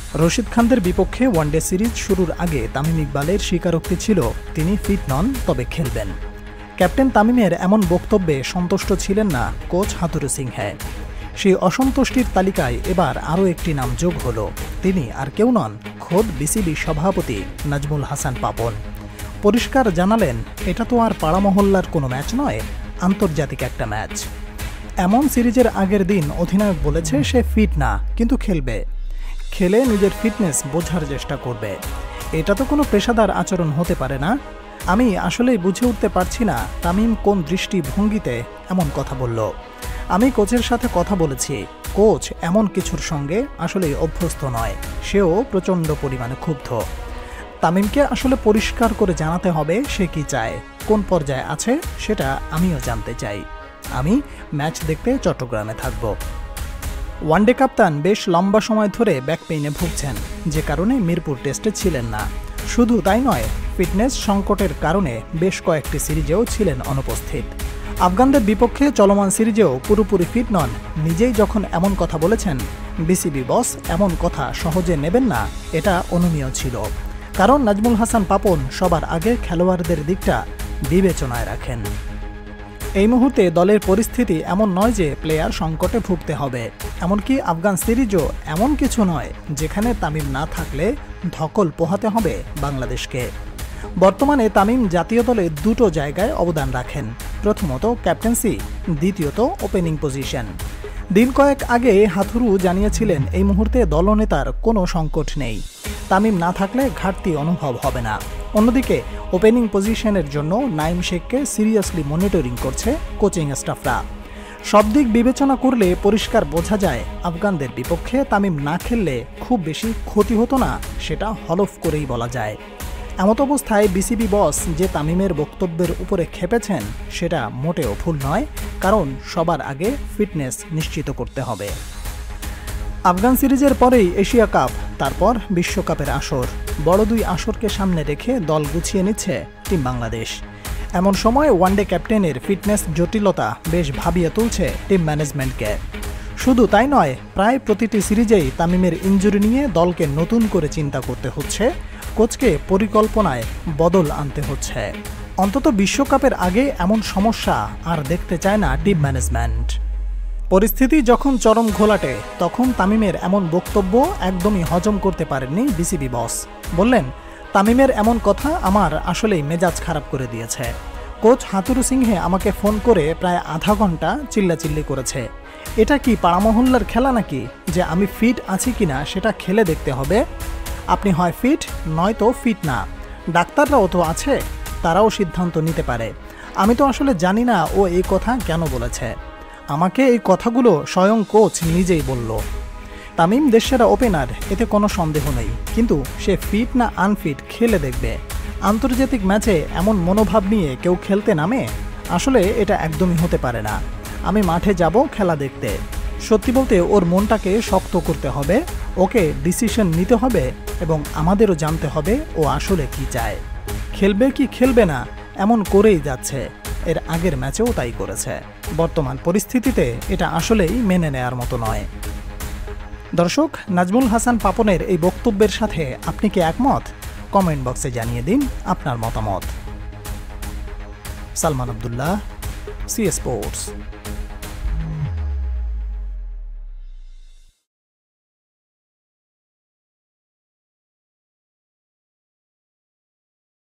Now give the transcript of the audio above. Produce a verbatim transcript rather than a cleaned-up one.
রশিদ খানদের বিপক্ষে one day series শুরুর আগে তামিম ইকবালের স্বীকারোক্তি ছিল তিনি ফিট নন, তবে খেলবেন। ক্যাপ্টেন তামিমের এমন বক্তব্যে সন্তুষ্ট ছিলেন না কোচ হাথুরু সিংহে। সেই অসন্তুষ্টির তালিকায় এবার আরও একটি নাম যোগ হলো। তিনি আর কেউ নন, খোদ বিসিবি সভাপতি নাজমুল হাসান পাপন। পরিষ্কার জানালেন, এটা তো আর পাড়া মহল্লার কোনো ম্যাচ নয়, আন্তর্জাতিক একটা ম্যাচ। এমন সিরিজের আগের দিন অধিনায়ক বলেছে সে ফিট না, কিন্তু খেলবে, খেলে নিজের ফিটনেস বোঝার চেষ্টা করবে। এটা তো কোনো পেশাদার আচরণ হতে পারে না। আমি আসলেই বুঝে উঠতে পারছি না তামিম কোন দৃষ্টিভঙ্গিতে এমন কথা বলল। আমি কোচের সাথে কথা বলেছি, কোচ এমন কিছুর সঙ্গে আসলেই অভ্যস্ত নয়, সেও প্রচণ্ড পরিমাণে ক্ষুব্ধ। তামিমকে আসলে পরিষ্কার করে জানাতে হবে সে কি চায়, কোন পর্যায়ে আছে সেটা আমিও জানতে চাই। আমি ম্যাচ দেখতে চট্টগ্রামে থাকব। ওয়ানডে কাপ্তান বেশ লম্বা সময় ধরে ব্যাক পেইনে ভুগছেন, যে কারণে মিরপুর টেস্টে ছিলেন না। শুধু তাই নয়, ফিটনেস সংকটের কারণে বেশ কয়েকটি সিরিজেও ছিলেন অনুপস্থিত। আফগানদের বিপক্ষে চলমান সিরিজেও পুরোপুরি ফিট নন। নিজেই যখন এমন কথা বলেছেন, বিসিবি বস এমন কথা সহজে নেবেন না, এটা অনুমেয় ছিল। কারণ নাজমুল হাসান পাপন সবার আগে খেলোয়াড়দের দিকটা বিবেচনায় রাখেন। এই মুহূর্তে দলের পরিস্থিতি এমন নয় যে প্লেয়ার সংকটে ভুগতে হবে। এমনকি আফগান সিরিজও এমন কিছু নয় যেখানে তামিম না থাকলে ধকল পোহাতে হবে বাংলাদেশকে। বর্তমানে তামিম জাতীয় দলে দুটো জায়গায় অবদান রাখেন, প্রথমত ক্যাপ্টেন্সি, দ্বিতীয়ত ওপেনিং পজিশন। দিন কয়েক আগে হাথুরু জানিয়েছিলেন এই মুহূর্তে দলনেতার কোনো সংকট নেই, তামিম না থাকলে ঘাটতি অনুভব হবে না। অন্যদিকে ওপেনিং পজিশনের জন্য নাইম শেখকে সিরিয়াসলি মনিটরিং করছে কোচিং স্টাফরা। সব দিক বিবেচনা করলে পরিষ্কার বোঝা যায় আফগানদের বিপক্ষে তামিম না খেললে খুব বেশি ক্ষতি হতো না, সেটা হলফ করেই বলা যায়। এমত অবস্থায় বিসিবি বস যে তামিমের বক্তব্যের উপরে খেপেছেন সেটা মোটেও ভুল নয়, কারণ সবার আগে ফিটনেস নিশ্চিত করতে হবে। আফগান সিরিজের পরেই এশিয়া কাপ, তারপর বিশ্বকাপের আসর। বড় দুই আসরকে সামনে রেখে দল গুছিয়ে নিচ্ছে টিম বাংলাদেশ। এমন সময় ওয়ানডে ক্যাপ্টেনের ফিটনেস জটিলতা বেশ ভাবিয়ে তুলছে টিম ম্যানেজমেন্টকে। শুধু তাই নয়, প্রায় প্রতিটি সিরিজেই তামিমের ইনজুরি নিয়ে দলকে নতুন করে চিন্তা করতে হচ্ছে, কোচকে পরিকল্পনায় বদল আনতে হচ্ছে। অন্তত বিশ্বকাপের আগে এমন সমস্যা আর দেখতে চায় না টিম ম্যানেজমেন্ট। পরিস্থিতি যখন চরম ঘোলাটে, তখন তামিমের এমন বক্তব্য একদমই হজম করতে পারেননি বিসিবি বস। বললেন, তামিমের এমন কথা আমার আসলেই মেজাজ খারাপ করে দিয়েছে। কোচ হাথুরু সিংহে আমাকে ফোন করে প্রায় আধা ঘন্টা চিল্লাচিল্লি করেছে। এটা কি পাড়া মহল্লার খেলা নাকি যে আমি ফিট আছি কিনা সেটা খেলে দেখতে হবে? আপনি হয় ফিট, নয়তো ফিট না। ডাক্তাররাও তো আছে, তারাও সিদ্ধান্ত নিতে পারে। আমি তো আসলে জানি না ও এই কথা কেন বলেছে। আমাকে এই কথাগুলো স্বয়ং কোচ নিজেই বলল। তামিম দেশসেরা ওপেনার, এতে কোনো সন্দেহ নেই, কিন্তু সে ফিট না আনফিট খেলে দেখবে। আন্তর্জাতিক ম্যাচে এমন মনোভাব নিয়ে কেউ খেলতে নামে? আসলে এটা একদমই হতে পারে না। আমি মাঠে যাব খেলা দেখতে। সত্যি বলতে ওর মনটাকে শক্ত করতে হবে, ওকে ডিসিশন নিতে হবে এবং আমাদেরও জানতে হবে ও আসলে কি চায়। খেলবে কি খেলবে না এমন করেই যাচ্ছে, এর আগের ম্যাচেও তাই করেছে। বর্তমান পরিস্থিতিতে এটা আসলেই মেনে নেয়ার মতো নয়। দর্শক, নাজমুল হাসান পাপনের এই বক্তব্যের সাথে আপনি কি একমত? কমেন্ট বক্সে জানিয়ে দিন আপনার মতামত। Salman Abdullah, C sports.